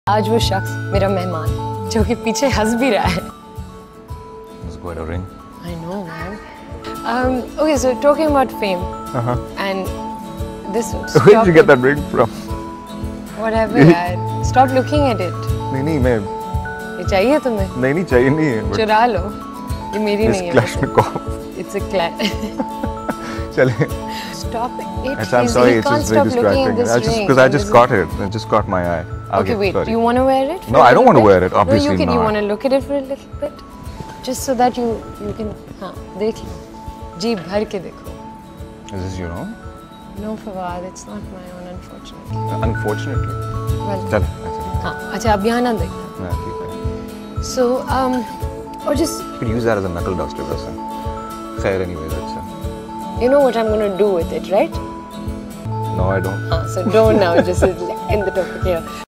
आज वो शख्स मेरा मेहमान जो कि पीछे हंस भी रहा है. It's quite a ring. I know, man. Okay, so talking about fame and this. Where did you get that ring from? Whatever, यार. Stop looking at it. नहीं मैं ये चाहिए तुम्हें? नहीं चाहिए नहीं है. चुरा लो. ये मेरी नहीं है. Kalashnikov. It's a clash. चले. Stop it. I'm sorry, it's just very distracting. Because I just got it. It just caught my eye. Okay, wait. Do you want to wear it? No, I don't want to wear it. Obviously not. No, you want to look at it for a little bit, just so that you can. हाँ, देख लो. जी भर के देखो. Is this your own? No, Fawad, it's not my own, unfortunately. Unfortunately. Well. चल. हाँ, अच्छा अब यहाँ ना देखना. हाँ ठीक है. So or just. You could use that as a knuckle duster, वैसे. खैर anyways अच्छा. You know what I'm gonna do with it, right? No, I don't. So don't now. Just in the topic here.